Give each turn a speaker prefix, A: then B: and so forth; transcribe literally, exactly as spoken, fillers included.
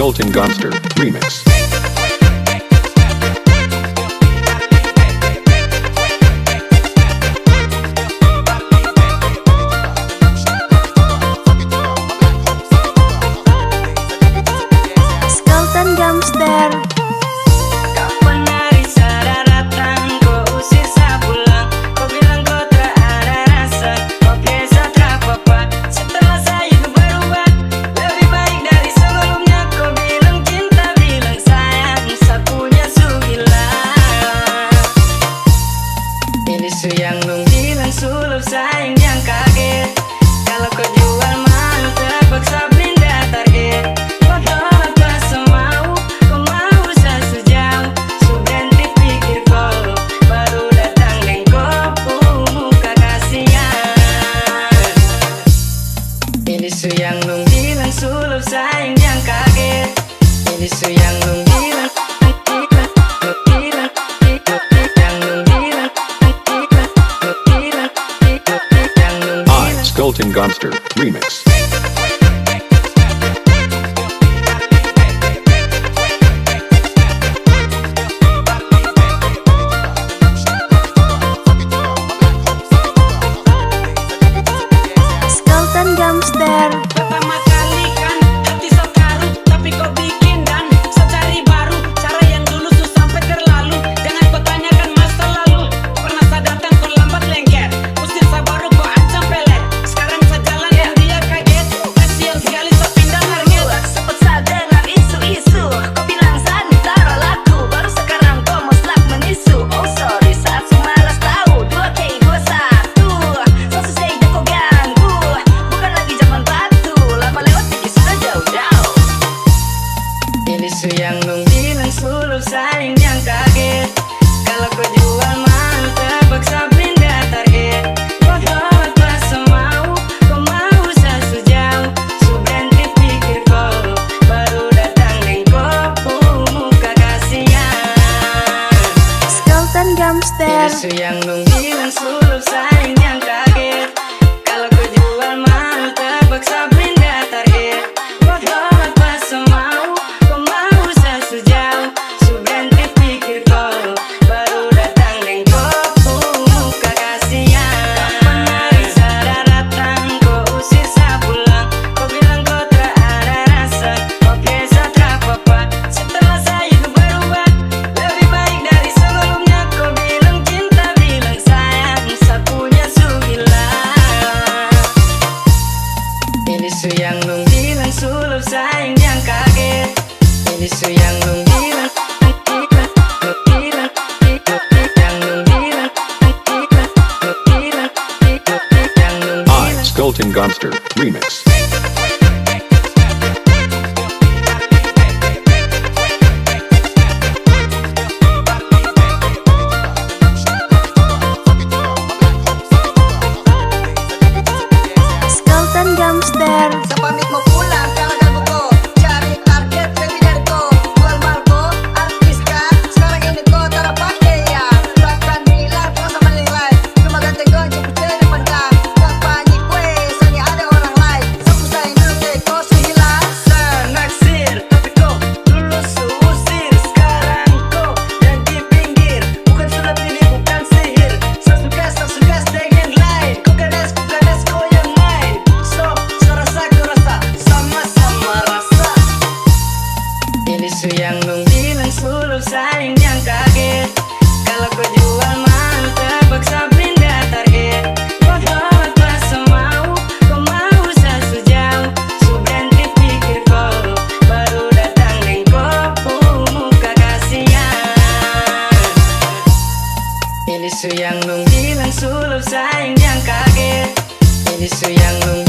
A: Skulton Gunster Remix.
B: Skulton Gunster.
C: Yang lu bilang suluh sayang yang kaget. Kalau kau jual mahal terpaksa pindah target. Kau tolak pas semau, kau mau usah sejauh. Sudah dipikir kau baru datang dan kau muka kasihan. Ini su yang lu bilang suluh sayang yang kaget. Ini su yang lu bilang
A: Skulton Gunster Remix.
B: Skulton Gunster.
C: Pertama kali kan hati sok karu, tapi kau bikin dan sok cari baru. Cara yang dulu tuh sampai terlalu. Jangan kau tanyakan masa lalu. Pernah saya datang kau lambat lengket, usir saya baru kau ancam pelet. Sekarang saya jalan dan dia kaget. Kasian sekali saya pindah target.
D: Sempet saya dengar isu-isu, kau bilang Sani taruh laku. Baru sekarang kau mau slap menisu. Oh sorry, saat semalas tahu dua K dua satu. So susah ide kau ganggu, bukan lagi zaman batu. Lama lewat tinggi sudah jauh-jauh.
C: Ini su yang lu bilang suluh sayang yang kaget. Kalau kau jual mahal terpaksa pindah target. Kau tolak pas semau, kau mau usah sejauh. Sudah dipikir kau baru datang dan kau muka kasihan.
B: Skulton Gunster.
C: Ini su yang lu bilang suluh sayang yang kaget. Kalau kau jual mahal terpaksa pindah target. Kau tolak pas semau, kau mau usah sejauh. Sudah dipikir kau baru datang dan kau muka kasihan. Kapan hari sadar datang kau usir saya pulang. Kau bilang kau tak ada rasa, oke saya tak apa-apa. Setelah saya berubah lebih baik dari sebelumnya. Kau bilang cinta, bilang sayang, saya punya su hilang. Ini su yang lu bilang suluh sayang yang kaget. Ini su yang lu bilang, lu bilang, lu bilang, yang lu bilang, lu bilang, lu bilang, yang lu
A: I,
C: bilang.
A: Skulton Gunster Remix.
B: Skulton Gunster.
D: Saya pamit mau pulang, jangan ganggu kau. Cari target lebih dari kau. Jual marco, artis kan. Sekarang ini kau taruh pakaian. Bahkan bilang kau sama nilai. Cuma ganteng kau cukup jadi pandang. Kampanye kue, sani ada orang lain. Sapu saya dulu deh kau su hilang.
C: Naksir, tapi kau dulu usir. Sekarang kau yang di pinggir. Bukan sudah pilih, bukan sihir. Saya suka, saya suka dengan lain. Kau ganas, kau ganas, kau yang main. So, so rasa, kau rasa, sama-sama rasa. Ini su yang lu bilang suluh sayang yang kaget. Kalau kau jual mahal terpaksa pindah target. Kau tolak pas semau, kau mau usah sejauh. Sudah dipikir kau baru datang dan kau muka kasihan. Ini su yang lu bilang suluh sayang yang kaget. Ini su yang lu